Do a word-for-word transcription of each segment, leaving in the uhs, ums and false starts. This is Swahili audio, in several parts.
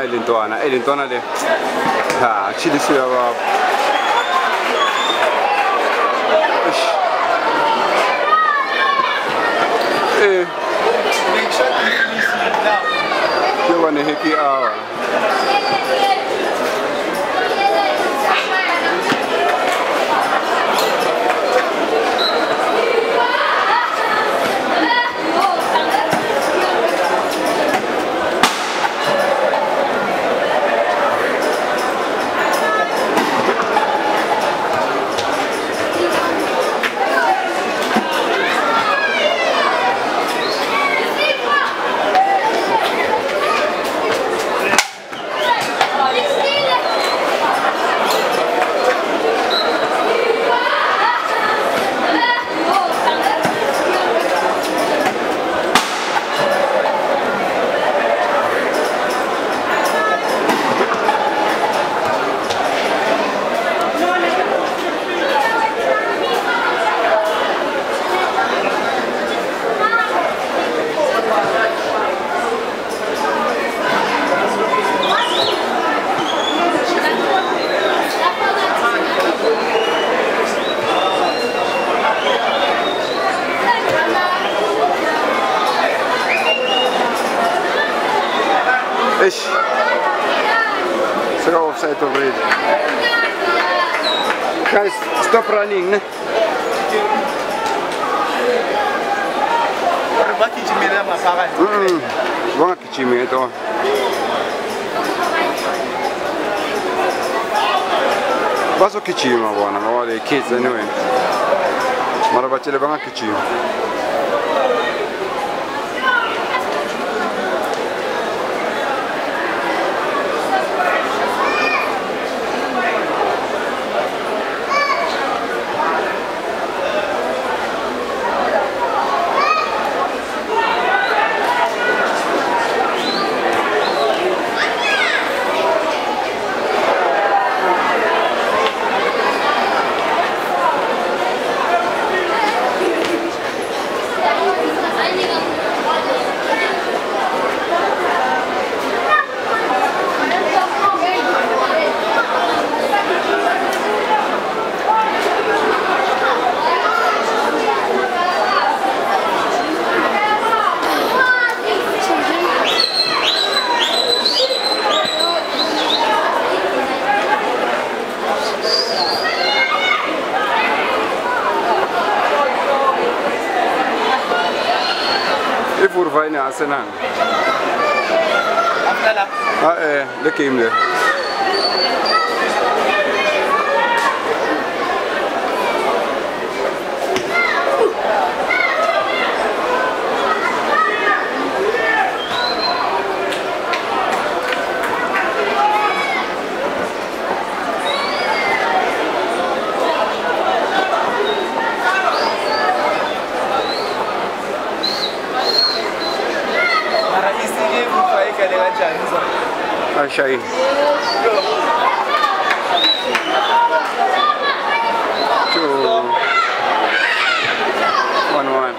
elintwana elintwana le ha chilisiwa baba eh you want a happy hour Ish. So offside already. Guys, stop running. Ne? Mm. Vamos kichimia to. Baso kichima bwana, wale kids anyway. Mara bachele vanga kichima. Vai na Arsenal. Ah, eh, the game there. Achei aí. Two. One one.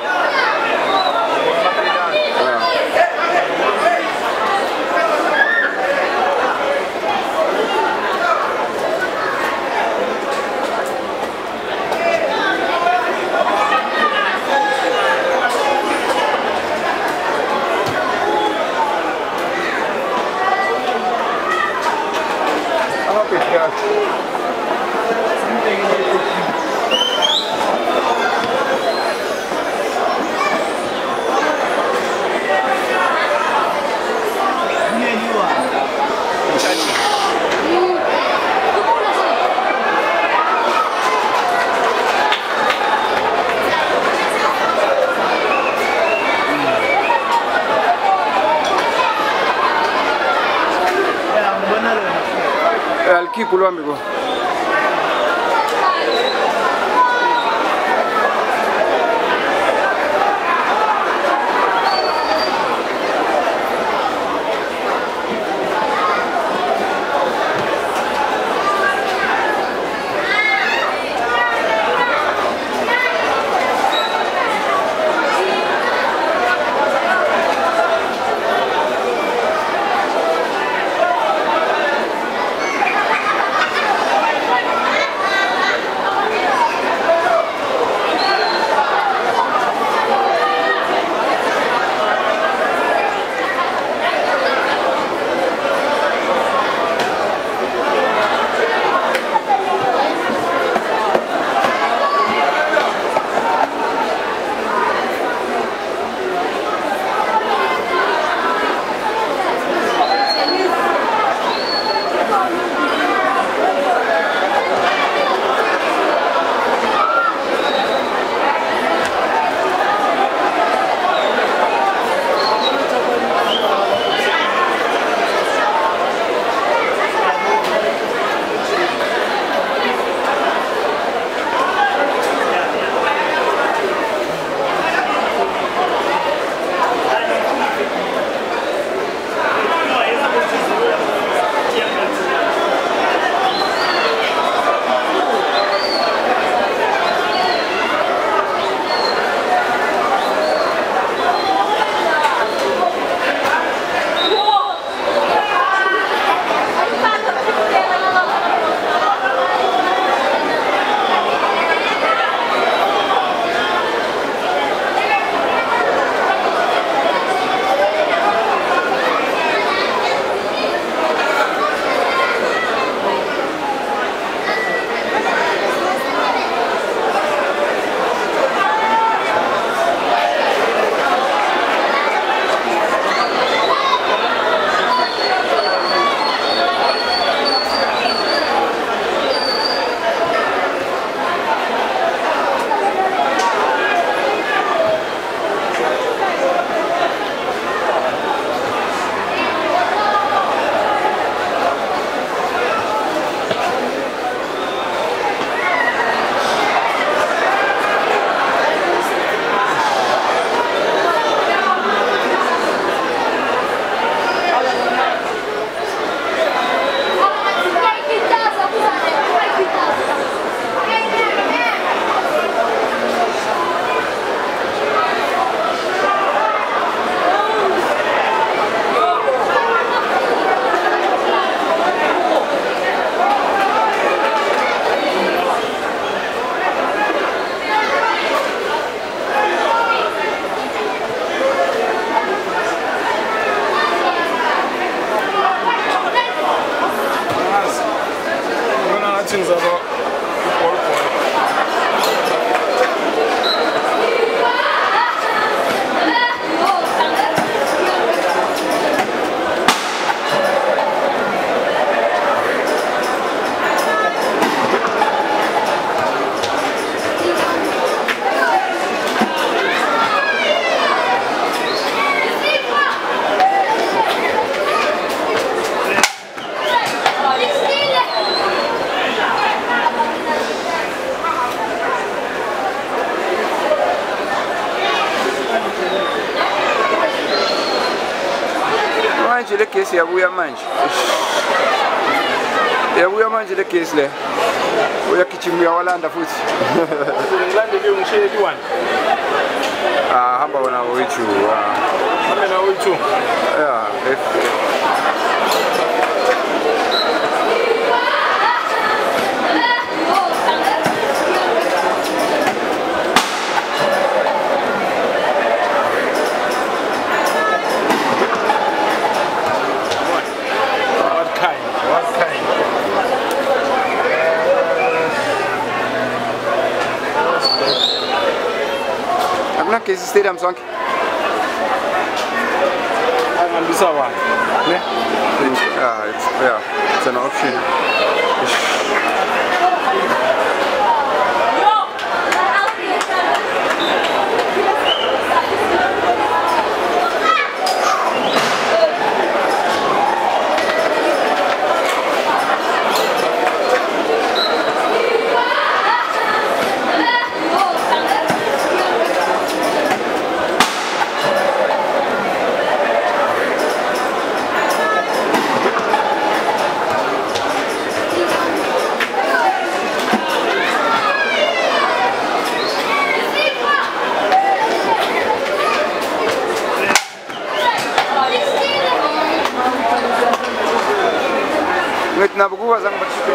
Alquipulo amigo. le gesi yabuya manje. Yabuya manje le gesi le. Uyagijima uyawalanda futhi. Ngilande ke ngishiye one. Ah, hamba wona wethu. Hamba na wethu. Yeah, Kesi stadium sonke. Angambisa one. Ne? Yeah, it's yeah, it's an option. Nggak nabu gua sang bersih.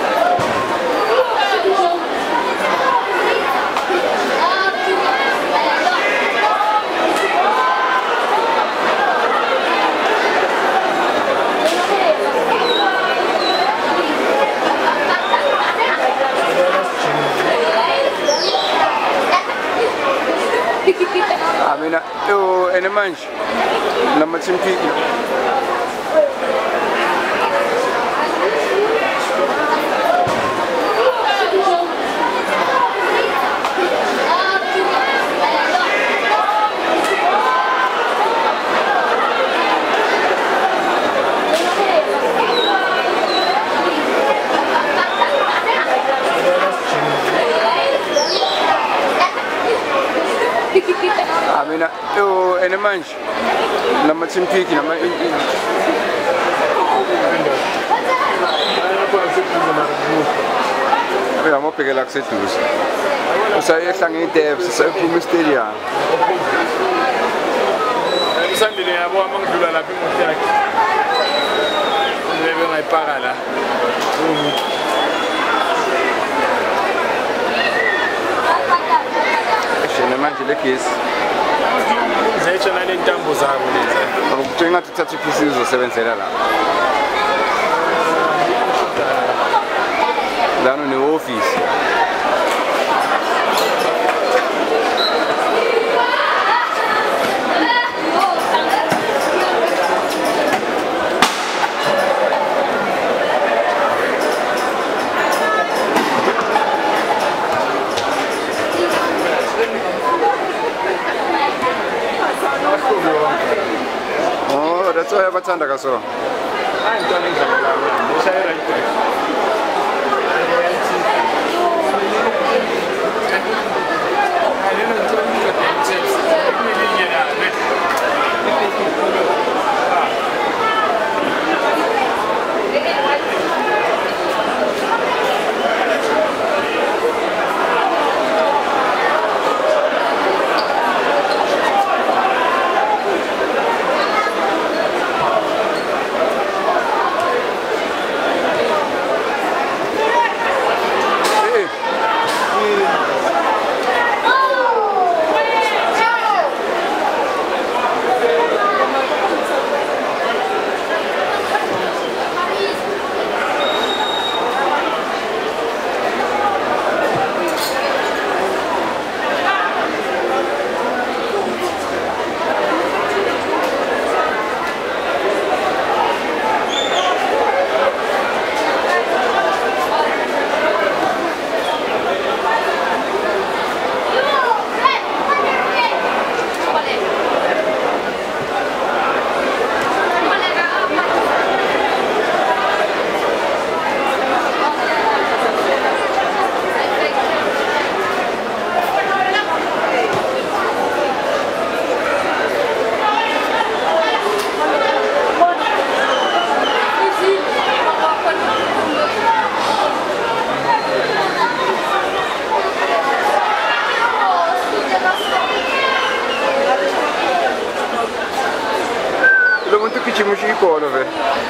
Amina, tu ene manj, nama cimpi. Amina, tu ene manj, nama cimpi nama ini. Ya mau pergi lagi terus. Saya sangat intens, saya pun mesti dia. Sambil ni aku amang dulu lah pergi mesti lagi. Lebih mai parah lah. Saya memang jadi kes. Saya cuma ni tambo sahaja ni. Aku tengah tu cacik pisi tu seven sera lah. Dano ni office. Oh, that's why I have a tanda kaso. I'm turning the saya right. Skål över.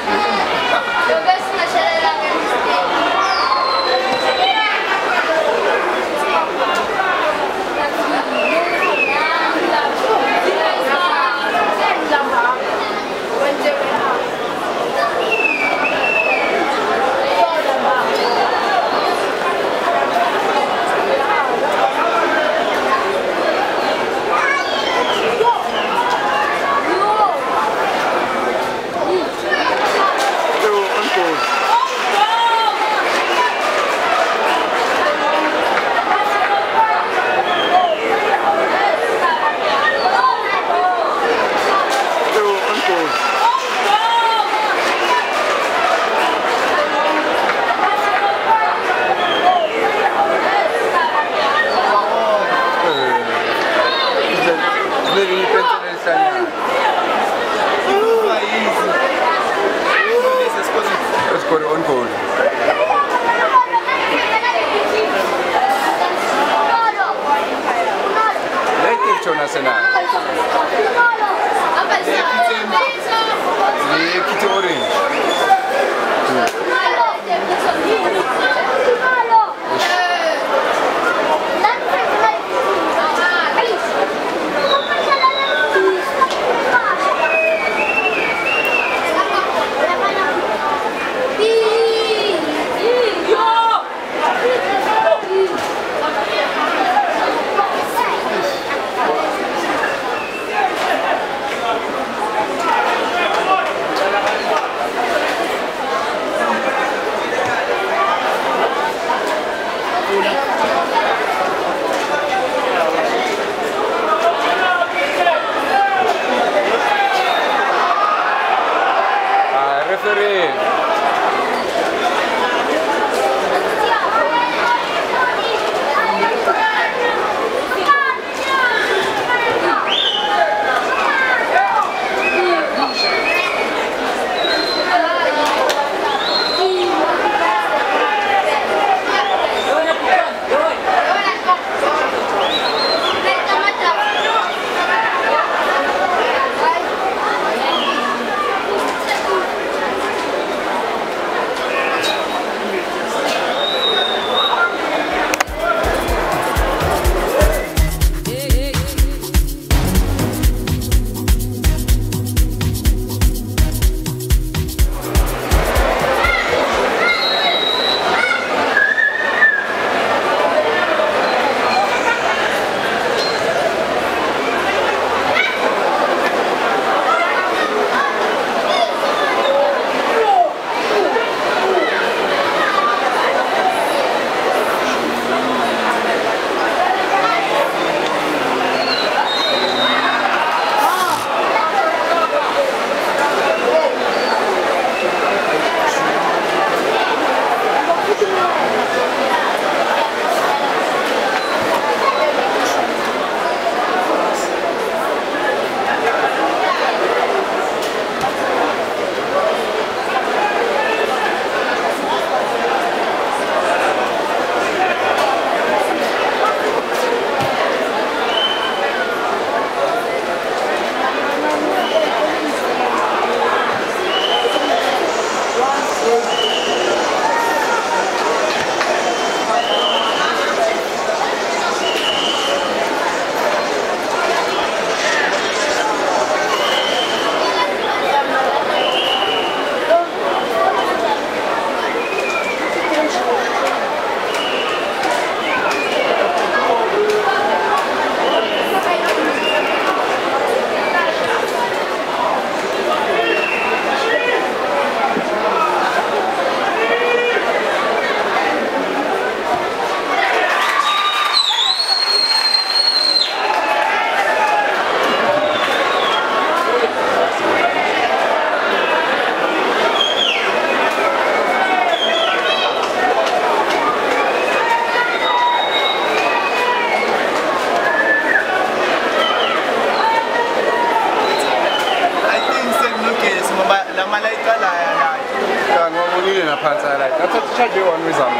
charge you one with them.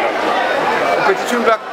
Petit tune black.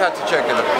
got to check it out.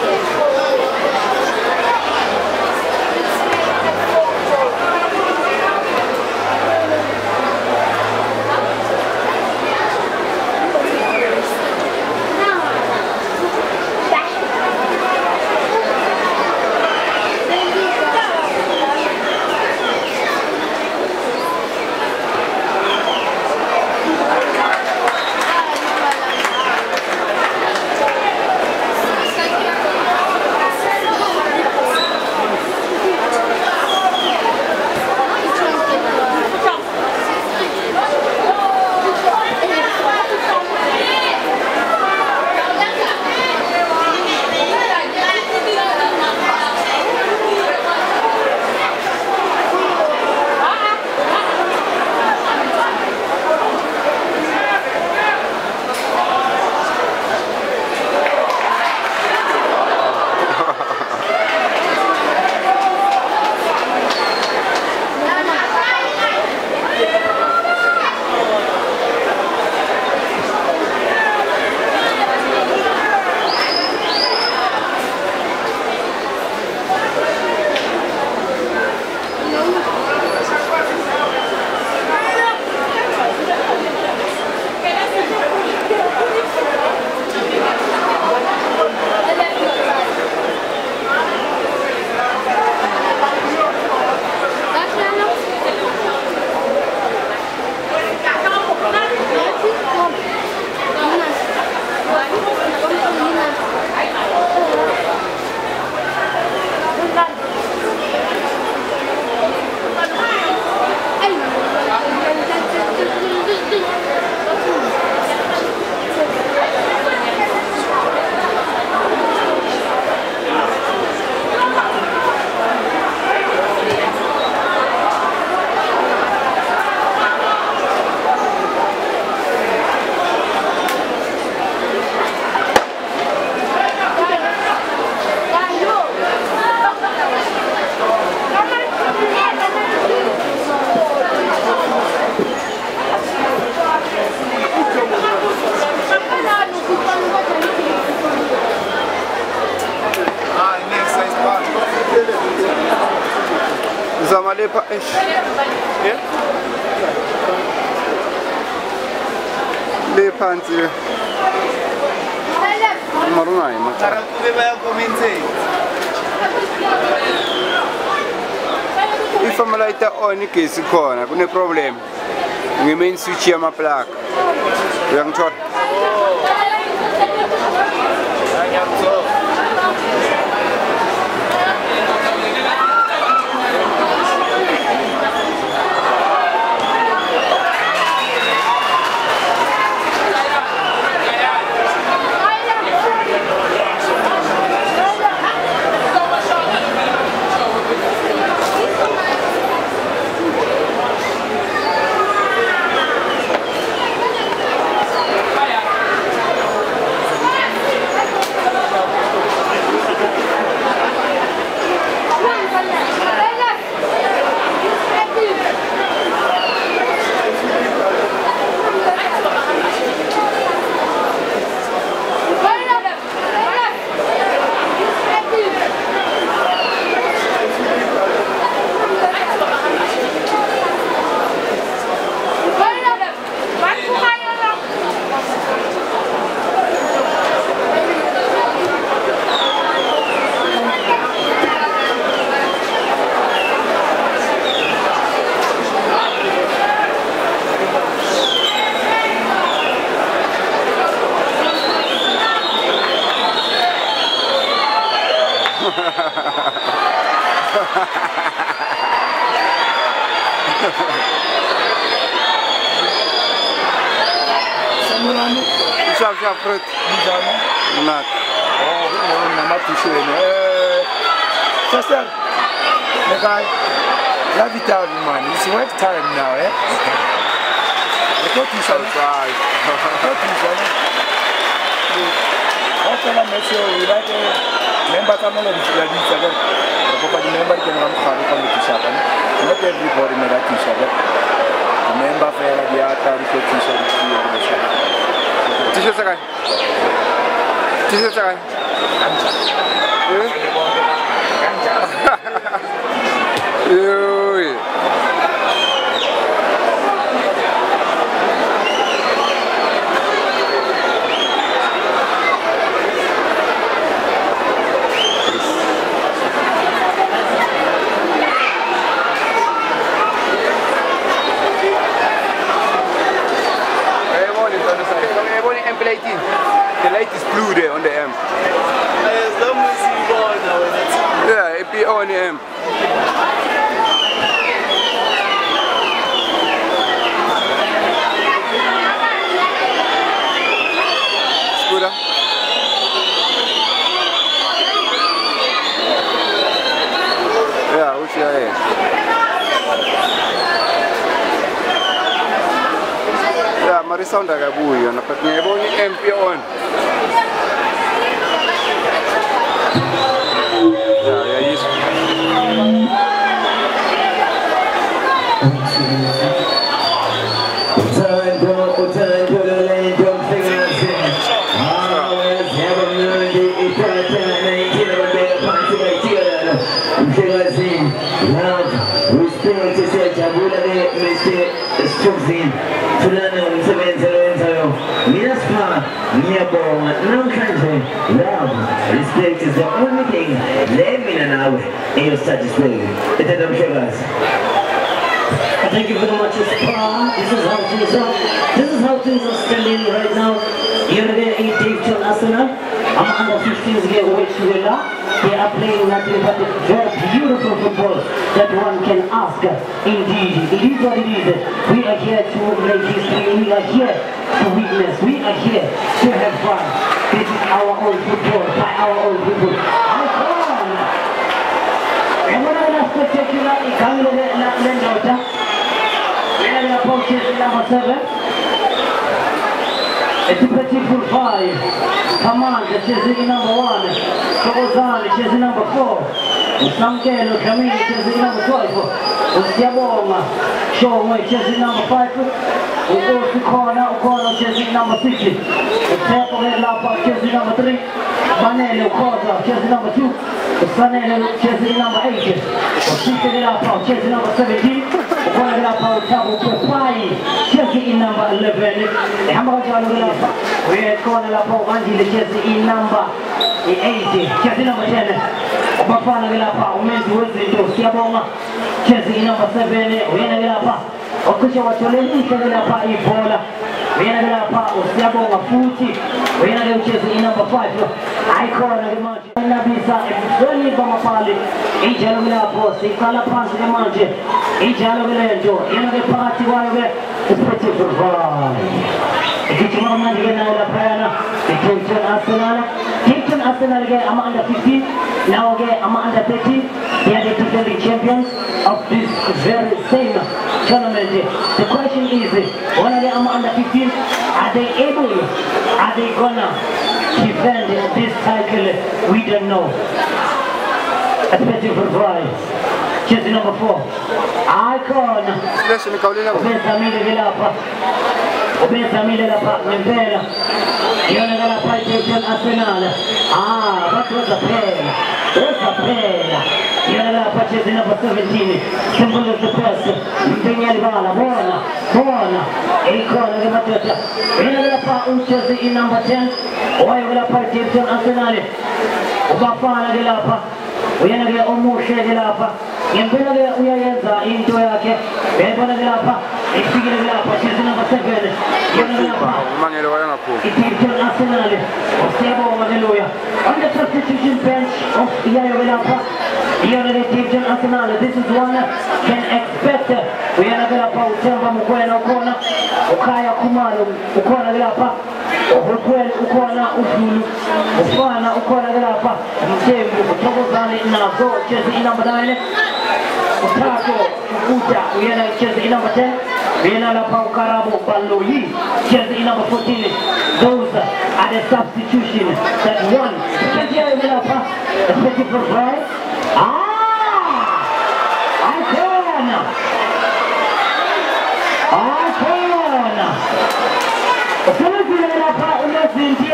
Zamalepa ish. Yeah? Le panzi. Marunai, ma Cara, come vai a commentare? ifamba laita on igesi khona kune problem. Ngime switch yama plug. Uyangithola? Siap siap perut. Diciamo? Benar. Oh, non è mai piacere. Eh, sister, okay. La vita man, it's work time now, eh? Go to some Outside. Go to some. After la messe, we like a member to know the visa. The proper member can run for the competition. Not everybody may like each other. The member for the other competition. T-shirt sekali. T-shirt sekali. lighting. The light is blue there on the amp. Yeah, it be on the amp. Scooter. Yeah, which is here. Yeah, mari sound agak buyu, napat ngebo ni amp on. Yeah, yeah, yes. Time to time to the land from fingers in. Always have a melody, it's a time nineteen of a better party like children. Fingers in, love, respect, it's a jabula, mistake, struggling. To learn on seven zero zero. Minas Pa, Miabo, no country, love, respect is the only thing. Let me know in your satisfaction. It's a dumb sugars. Thank you very much, Spa. This is how things are. This is how things are standing right now. You're there in Daveyton, Arsenal. I'm under fifteens here, which will They are playing nothing but very beautiful football that one can ask. Indeed, it is what it is. We are here to make history. We are here to witness. We are here to have fun. This is our own football by our own people. How fun! And what are the spectacular? Number seven. It's a beautiful five. Come on, this is number one. Goes on, this is number four. Samkelo Camille, this is number twelve. Usiaboma, show me, this is number five. We go to corner, corner, this is number six. Tempo Lapa, this is number three. Manelo Corza, this is number two. Sanelo, this is number eight. Osite Lapa, this is number seventeen. Lapa, Tabu Pai, this is number eleven. We are corner Lapa, Angie, this is number eight. This is number ten. Bafana Lapa, Women's World, Siaboma, Chelsea number seven. We are Lapa. Okusha watoleni kwenye pa ibola. Wena bila pa usiabo mafuti. Wena leo chezi number five. Icon na match. Na bisa eboni bama pale. Ijalo bila posi kala pansi na manje. Ijalo bila njo. Yana ke party wale especially for fun. Ikichuma manje na la pana. Daveyton Arsenal. Daveyton Arsenal ge ama under fifteen. Now ge ama under thirteen. They are the defending champions of this very same tournament. The question is, when are they under fifteen? Are they able? Are they gonna defend this title? We don't know. Especially for five. Jersey number four. Icon. Bensamile Vilapa. Bensamile Lapa. Membela. Yona Vilapa. Daveyton Arsenal. Ah, what was the play? What's the play? Yona Vilapa. Number seventeen. Simple as the first. Buona, buona, buona. Icon di Mattia. Viene dalla pa un Chelsea in number ten. Poi quella pa Daveyton Arsenal. Ubafana di Lapa. Viene che Omushe di Lapa. Imbewu Enhle into yake. Bebona di Lapa. E figure di Lapa. Chelsea number seven. Viene dalla pa. Daveyton Arsenal. Ostiamo Hallelujah. On the substitution bench of Imbewu Enhle. Here the Daveyton Arsenal. This is one can expect. We are going to Utemba Mukwena Ukona, Ukaya Kumalo, Ukona Lapa, Ukwena Ukona Ufulu, Ufana Ukona Lapa, Mutembu, Togozani Nazo, Chelsea number nine, Utato, Uta, we are Chelsea number ten, Viena Lapa Ukarabo Baloyi, Chelsea number fourteen. Those are the substitution that won. Chelsea Lapa, especially for Brian. Ah! Icon! Icon! Osama vile la pa uno zinti.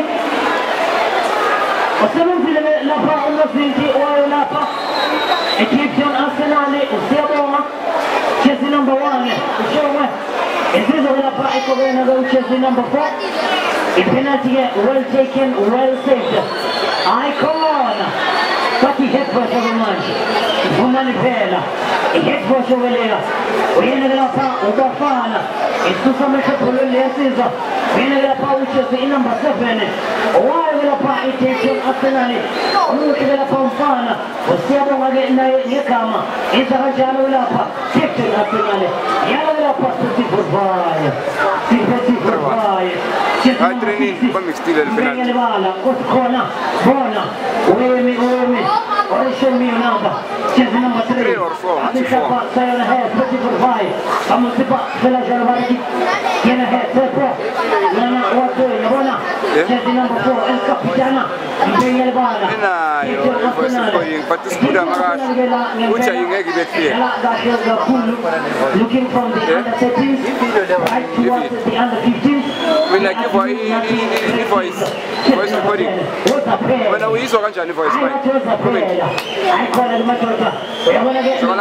Osama vile la pa uno zinti wao la pa. Daveyton Arsenal usiaboma. Chelsea number one. Ushawa. Ezizo la pa iko na go Chelsea number four. A penalty well taken, well saved. Icon. But he hit for the match. Woman Vela. He hit for the Vela. We ended up on Ubafana. It's to some of the police. Uyena lapha uChelsea inamba seven. Owayo lapha iTeam Arsenal. Umuntu lapha umfana. Usiyabonga ke naye ngegama. Enza kanjalo lapha Team Arsenal. Yana lapha Spotify. Spotify. Hai training pa mixtile al final. Ngene bala khona bona. Wemi wemi. Orisho mi namba. Chelsea number three. three or four. Atishapa sayana hai Spotify. Amusipa fela jalwariki. Yana hai Spotify. Nana watu yabona. Chelsea number four el capitana. Ngene bala. Ina yo voice recording pati skuda magas. Ucha ingeki betfie. Looking from the under thirteens right towards the under fifteens. When I give voice voice voice recording. When I use kanjani voice mic. I call it Matoja. I want to get to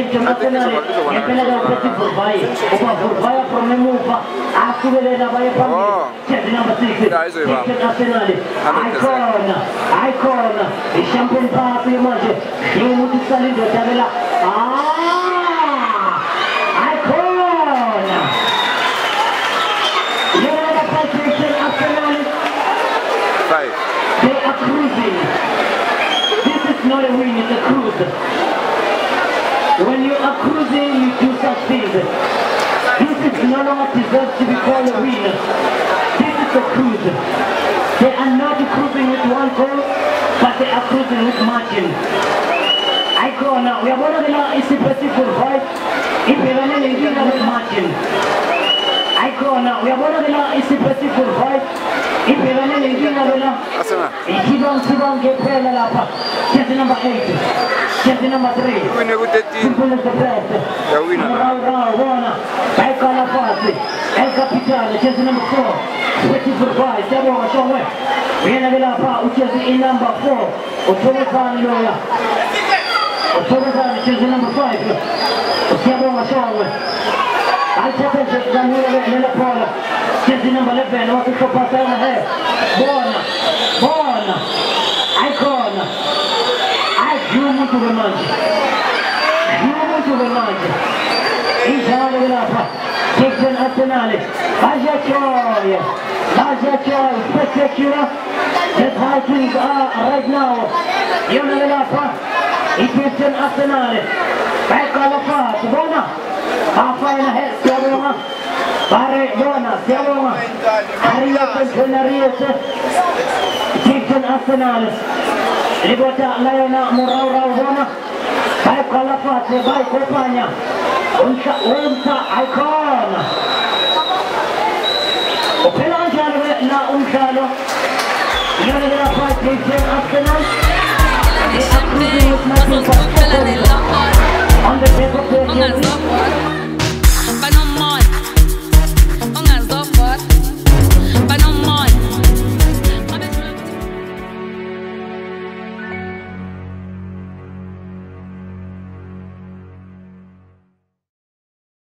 the from the move. After the number six. Icon, icon, the champion party match. You want to sell it to Ah, icon. You know the position Arsenal. Five. They are cruising. This is not a win, it's a cruise. When you are cruising, you do such things. This is no longer deserves to be called a win. This is a cruise. They are not cruising with one goal, but they are cruising with margin. I go now. We are one of the now is the for right. If we are running with margin. I go now. We are one of the now is the for right. If we are running with Asana. Kibon Kibon get Pela Lapa. Chelsea number eight. Chelsea number three. Win with the team. Simple as the best. Yeah, winner. Rona. Baika La Fase. El Capitano. Chelsea number four. Specific five. Sabo Ashonwe. Uyena Lapa. Chelsea in number four. Otomo San Loya. Otomo San. Chelsea number five. Sabo Ashonwe. Al Chelsea Zanura Nella Pola. Chelsea number eleven. What is the pass on ahead? Bona. Bona. Icon. Giumo to the match. Giumo to the match. Inshallah Lapa. Captain Arsenal. Baja Joy. Baja Joy. Spectacular. The Vikings are right now. Yona Lapa. Captain Arsenal. Back on the pass. Bona. Half in ahead. Siabonga. Bare Bona. Siabonga. Arias and Arias. Captain Arsenal. Libota Liona Muraura Bona. By Calafate. By Copania. Unsa Unsa Icon. Operanjalo na Unsalo. Yana la fight Captain Arsenal. They are cruising with nothing but on the paper play.